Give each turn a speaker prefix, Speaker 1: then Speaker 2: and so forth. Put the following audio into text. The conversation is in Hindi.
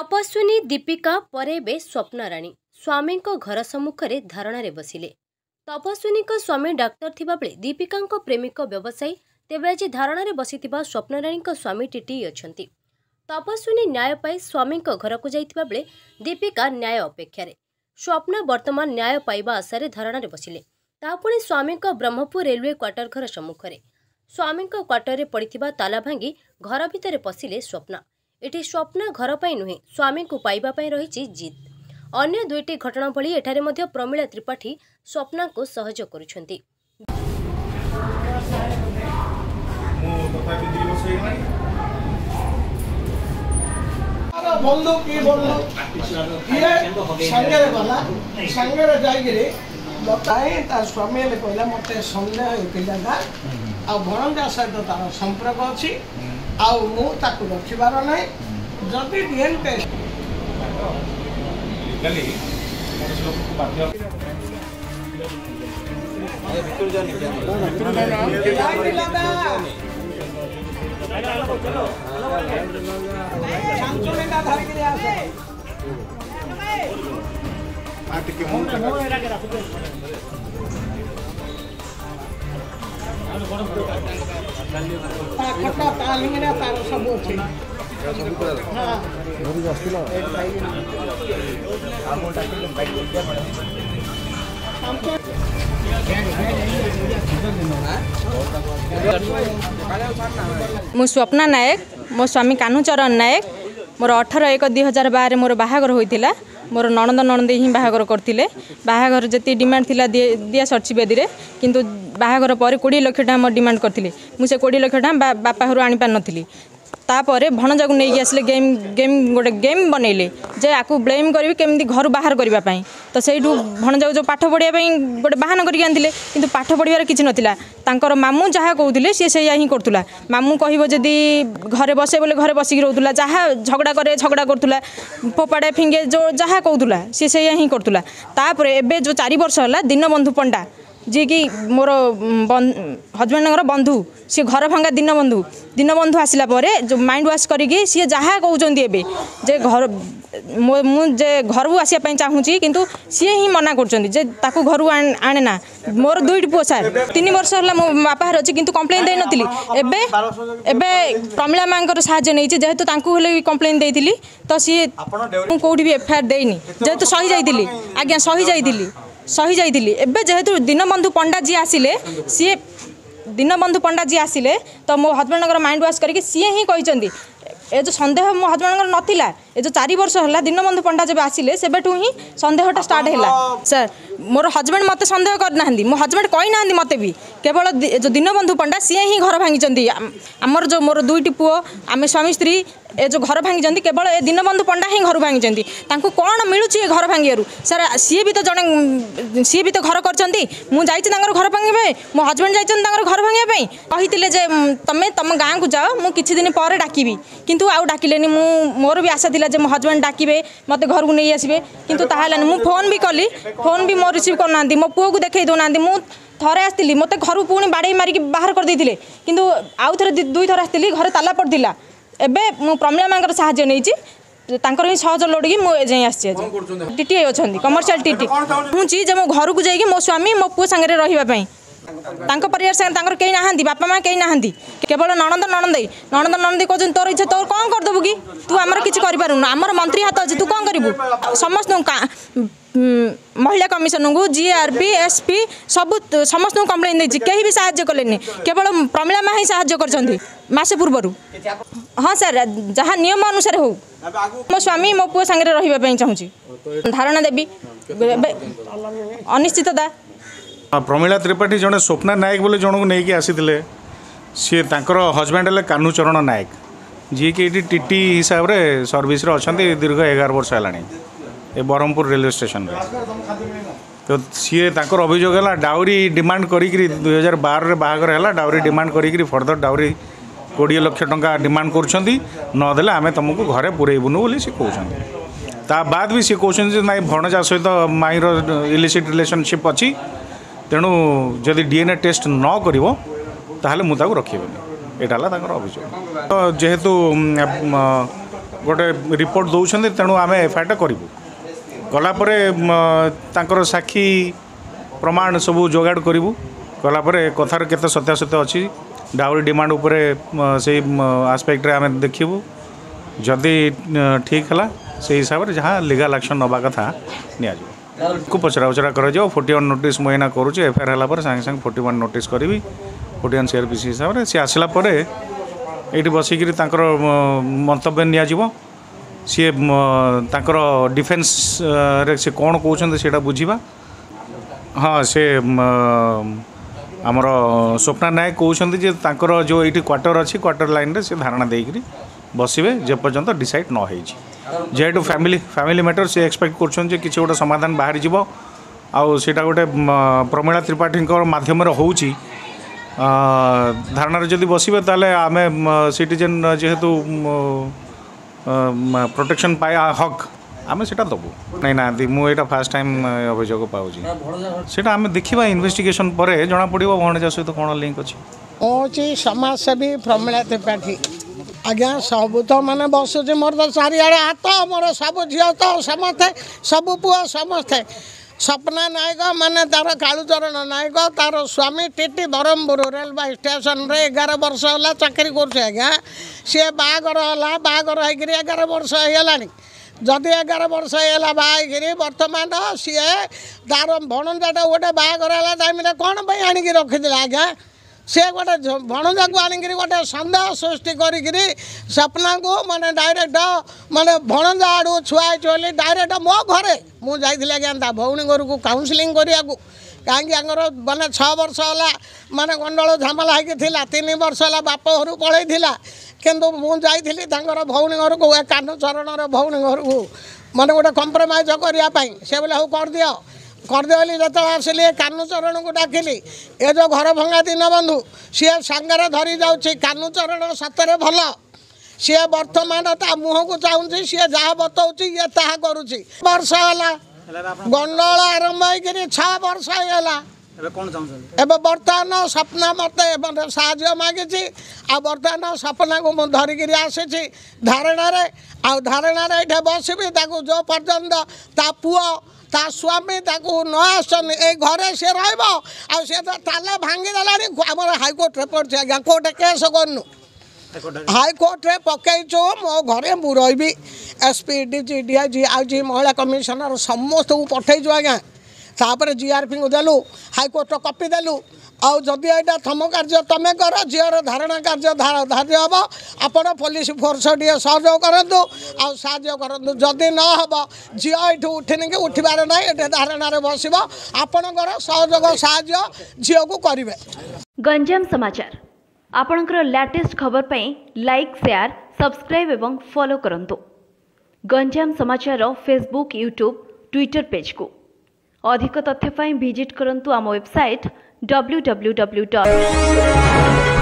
Speaker 1: तपस्विनी दीपिका परे बे स्वप्नराणी स्वामी घर सम्मुख में धारणा बसिले। तपस्विनी स्वामी डाक्तर थिबा बेले दीपिका प्रेमिक व्यवसायी तेबे आज धारणा बसी स्वप्नराणी स्वामी टीटी अछंती। तपस्विनी न्याय पाई स्वामी घर को जाइतिबा बेले दीपिका न्याय अपेक्षा स्वप्न वर्तमान न्याय पाइबा आशारे धारणा बसिले। तापुणी स्वामी ब्रह्मपुर रेलवे क्वार्टर घर सम्मुख में स्वामी क्वार्टर में पड़ता ताला भांगी घर भितर पशिले स्वप्ना। एटी स्वप्ना घर पर नुहे स्वामी को पाइबा रही जिद। अन्य दुईटी घटना भली एठारे मध्य प्रमीला त्रिपाठी स्वप्ना को सहयोग करुछंती।
Speaker 2: बंधु की बंधु संगे जाइए बताए तार स्वामी कहला मत सन्देह होता आ भणजा सहित तार संपर्क अच्छी आखु रखार ना जदि डीएन टेस्ट खटा तालिंगना तार सब अच्छी
Speaker 3: मु स्वप्ना नायक मो स्वामी कान्हूचरण नायक मोर 18/1/2012 मोर बाहागर होइतिला। मोर नणंद नणंदी ही बाहागर करथिले। बाहागर जति डिमांड थिला दिया सरची बेदी रे किंतु बाहागर पर 20 लाख टका मोर डिमांड करथिले। मु से 20 लाख टका बापा हरु आनी पार नथिली। तापर भणजा को नहीं आसले गेम गोटे गेम बनैले जे आकु ब्लेम करी केमती घर बाहर करबा पई। तो सेठू भणजा जो पाठ पढ़िया गोटे बाहाना करके आनथिले किंतु पाठ पढ़िबार किछि नथिला। तांकर मामू जहाँ कहते सी से ही करतुला। मामू कहबो जदी घरे बसे बोले घरे बसिक रहतुला। जहाँ झगड़ा करे झगड़ा करतुला फोपाड़े फिंगे जो जहाँ कहतुला सी से ही करतुला। तापर एबे जो 4 वर्ष होला दीनबंधु पंडा जी कि मोर हजबैंड बंधु सी घर भंगा दीनबंधु आसला जो माइंड वाश करी सी जहाँ कहते एबे जे घर मुझे घर को आसपा चाहूँगी किंतु सी ही मना कर घर आने ना। मोर 2 पुओ सार 3 वर्ष है मो बापा हर अच्छी किंतु कंप्लेन दे नी। प्रमीला माँ साहाଯ୍य नहीं जेहेतु कंप्लेन देती तो सी कौटी भी एफआईआर देनी जेहेतु सही जाइली एबे जेहेतु दीनबंधु पंडा जी आसिले सी दीनबंधु पंडा जी आसिले तो मो हजबैंड माइंड वाश करके सी ही कहते ए जो सन्देह मो हजबैंड नथिला। ए जो 4 वर्ष है दीनबंधु पंडा जब आसिले सेबेठू ही सन्देहटा स्टार्ट है। सर मोर हजबैंड मत सन्देह करना मो हजबैंड कही ना मत भी केवल जो दीनबंधु पंडा सी ही घर भांगी आमर जो मोर 2टी पुओ आम स्वामी स्त्री ए जो घर भांगी केवल ए दीनबंधु पंडा ही घर भांगी कौन मिलूँ घर भांगू। सर सी भी तो जड़े सी भी तो घर कर घर भांगे मो हजबैंड जाइए घर भांगे कहते तमें तुम गाँव को जाओ मुझे किसी दिन पर डाकबी किंतु आउ डाकिले मोर भी आशा थिला जे मो हजबैंड डाकिबे मते घर को नहीं आसबे किंतु ताहालानी मु फोन भी कली फोन भी मोर रिसीव करना मो पुओ को देखई दो ना मु थरे आसती मते घर पुणी बाड़े मारिक बाहर कर देथिले किंतु आउ थरे 2 थर आसती घरे ताला पड़थिला। एबे मु प्रमीला मांकर सहाय्य नहीं तांकर ही सहज लोडिकी मो एजे आसी टीटी अछंती कमर्शियल टीटी हूँ जे मो घर को जाइए मो स्वामी मो पुओ संगे रहिबा पई तांको परिवार संगे कहीं ना बापा माँ कहीं ना केवल नणंद नणंदी कहते तोर इच्छा तोर कौन करदेबू कि तू आमर किसी करूँ आमर मंत्री हाथ अच्छे तू कौन करू। समस्त महिला कमिशन को जीआरपी एसपी सब समस्त कंप्लेन देती कहीं भी साहाय्य कले केवल प्रमीला माँ ही साहाय्य कर मासे पूर्वर। हाँ सर जहाँ नियम अनुसार हो मो स्वामी मो पुओ संगे रही चाहूँगी धारणा देवी अनिश्चितता।
Speaker 4: प्रमीला त्रिपाठी जड़े स्वप्ना नायक बोले जन को लेकिन आसी सी हजबैंड है कान्हूचरण नायक जी कि टीटी हिसाब से सर्विस अच्छा दीर्घ 11 वर्ष है ब्रह्मपुर रेलवे स्टेशन रे। तो सी अभियोग है डाउरी डिमांड करी 2012 बाहागर है डाउरी डिमांड करी फर्दर डाउरी 20 लाख टंका डिमांड करदे आम तुमको घरे पुरेबुनु बोली सी कहते। ता बाद भी सी कहते ना भणजा सहित माईर इलिसिट रिलेशनशिप अच्छी तेणु जदि डीएनए टेस्ट न करिवो ताहले मु ताको रखिबेनी एटा ला ताकर अभियोग। तो जेहेतु गोटे रिपोर्ट दौरान तेणु आम एफआईआर करूँ कलापर तांकर साक्षी प्रमाण सब जोगाड़ करूँ कलापर कथार केते सत्यासत्य अच्छी डाउरी डिमांड उपरे से आस्पेक्ट आम देखू जदि ठीक है से हिसाब से जहाँ लीगल एक्शन नवा कथा को पचरा उचरा कर 41 नोटिस मुझे करुँच एफआईआर है सागे सागे 41 नोटिस करी 41 सीआरपीसी हिसाब से सी आसला ये बसिक मंतव्य निजी सी डिफेन्स रे से कौन कहते से बुझा हाँ से आमर स्वप्ना नायक कहते जो ये क्वार्टर अच्छी क्वार्टर लाइन रे से धारणा देकर बसवे जेपर्यंत डिसाइड न हो जेहेतु फैमिली मैटर से एक्सपेक्ट कर किसी गोटे समाधान बाहरी जीव आउटा गोटे प्रमिला त्रिपाठी मध्यम होची धारणा जदि बसवे ताले आम सिटीजन जेहेतु प्रोटेक्शन पाया हक आम से दबू नहीं ना मुझे फास्ट टाइम अभियोग पाँच आम देखा इन्वेस्टिगेशन पर जना पड़ो भणजा सहित कौन लिंक अच्छी
Speaker 2: हूँ समाजसेवी प्रमिला त्रिपाठी आज्ञा सब तो मैंने बसुची मोर तो चारिड़े हाथ मोर सब झील तो समस्ते सबु पुआ समस्ते सपना नायक माने तार कालुचरण नायक तार स्वामी टीटी ब्रह्मपुर रेलवे स्टेशन रे 11 वर्ष है चाकरी करा सी बागर है बागर हो 11 वर्ष होगा जदि 11 वर्ष है बाहर बर्तमान सी तार भणजाटा गोटे बागर है टाइम कौन आणिकी रखी आज्ञा से गोटे भणजा को आणिक गोटे सन्देह सृष्टि करी सपना को माने डायरेक्ट माने भणजा आड़ू छुआई बोली डायरेक्ट मो घरे मुझे आज्ञा भौणी घर को काउनसिलिंग करा कहीं माने 6 वर्ष है माने गंडल झमेला होता 3 वर्ष है बाप घर पलैला किंतु मुझे भौणी घर को कानूचरण भौणी घर को माने गोटे कंप्रोमाइज करने से बोले हूँ करदे जो आसिली कानूचरण को डाकिली ये जो घर भंगा दिन बंधु सी सांगे धरी जाऊँगी कानूचरण सतरे भल सी बर्तमान ता मुह को चाहूँगी सी जहाँ बताऊँ ये ता करुँच वर्ष है गंडल आरंभ हो 6 वर्ष होगा एवं बर्तमान सपना मत साहय मागिची आ बर्तमान सपना को मुझे धरिकी आसी धारणार धारणार ये बसबी जो पर्यंत ता पुआ ता स्वामी न आसन ए घरे से रे तो ताला भांगीदेलानी आम हाइकोर्ट रे पड़े आज्ञा कोर्टे केस करनु हाइकोर्ट रे पकईचु मो घरे मु रही एसपी डीजी डीआईजी आईजी महिला कमिशनर समस्त को पठेचु आज्ञा तापर जीआरपी को देलु हाइकोर्ट कॉपी देलु आउ जदि यहाँ थम कार्य तुम कर झीर धारणा कार्य धार्य हम आपण पुलिस फोर्स टे सहयोग करूँ करूँ जदि न हम झी ये उठिनी कि उठबार ना ये धारणार बस आपणकर सहयोग साहय झील को करेंगे।
Speaker 5: गंजाम समाचार आपणकर लेटेस्ट खबर पाई लाइक शेयर सब्सक्राइब एवं फॉलो करंतु। गंजाम समाचार फेसबुक यूट्यूब ट्विटर पेज को अधिक तथ्य पाई विजिट करंतु आम वेबसाइट www.